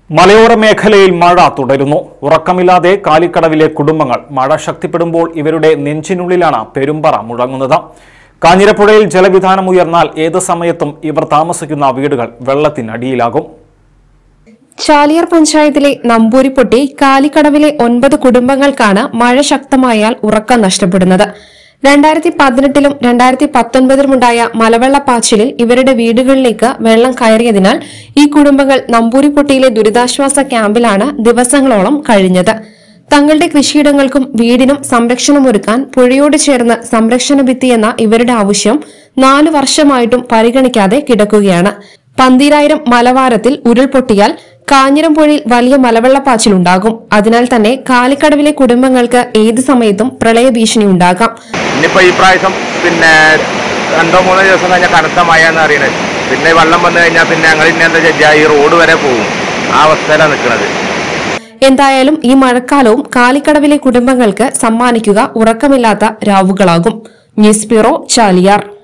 മലയോര മേഖലയിൽ മഴ തുടരുന്നു. ഉറക്കമില്ലാതെ കാലിക്കടവിലെ കുടുംബങ്ങൾ മഴ ശക്തിപ്പെടുമ്പോൾ ഇവരുടെ നെഞ്ചിനുള്ളിലാണ് പെരുമ്പറ മുഴങ്ങുന്നത്. കാഞ്ഞിരപ്പുഴയിൽ ജലവിധാനം ഉയർന്നാൽ ഏത് സമയത്തും ഇവർ താമസിക്കുന്ന വീടുകൾ വെള്ളത്തിനടിയിലാകും. ചാലിയാർ പഞ്ചായത്തിലെ നമ്പൂരിപ്പൊട്ടി കാലിക്കടവിലെ 9 കുടുംബങ്ങൾക്കാണ് മഴ ശക്തമായാൽ ഉറക്കം നഷ്ടപ്പെടുന്നത്. 2018-ലും 2019-ലുമുണ്ടായ മലവെള്ളപ്പാച്ചിലിൽ ഇവരുടെ വീടുകളിലേക്ക് വെള്ളം കയറിയതിനാൽ ഈ കുടുംബങ്ങൾ നമ്പൂരിപ്പൊട്ടിയിലെ ദുരിതാശ്വാസ ക്യാമ്പിലാണ് ദിവസങ്ങളോളം കഴിഞ്ഞത്. തങ്ങളുടെ കൃഷിയിടങ്ങൾക്കും വീടിനും സംരക്ഷണമൊരുക്കാൻ പുഴയോട് ചേർന്ന് സംരക്ഷണ ഭിത്തിയെന്ന ഇവരുടെ ആവശ്യം 4 വർഷമായിട്ടും പരിഗണിക്കാതെ കിടക്കുകയാണ്. 12,000 മലവാരത്തിൽ ഉരുൾപൊട്ടിയാൽ കാഞ്ഞിരപ്പുഴയിൽ വലിയ മലവെള്ളപ്പാച്ചിലുണ്ടാകും. അതിനാൽ തന്നെ കാലിക്കടവിലെ കുടുംബങ്ങൾക്ക് ഏത് സമയത്തും പ്രളയ ഭീഷണി ഉണ്ടാകാം. ഇനിയിപ്പോൾ ഈ പ്രാവശ്യം 2-3 ദിവസം കഴിഞ്ഞാൽ കനത്ത മഴ എന്ന് അറിയണത്. പിന്നെ വെള്ളം വന്നു കഴിഞ്ഞാൽ പിന്നെ ഞങ്ങൾ ഇനി എന്താ വെച്ചാൽ ഈ റോഡ് വരെ പോകും. ആ അവസ്ഥയിലാണ് നിൽക്കുന്നത്. എന്തായാലും ഈ മഴക്കാലവും കാലിക്കടവിലെ കുടുംബങ്ങൾക്ക് സമ്മാനിക്കുക ഉറക്കമില്ലാത്ത രാവുകളാകും. News bureau, Chaliyar.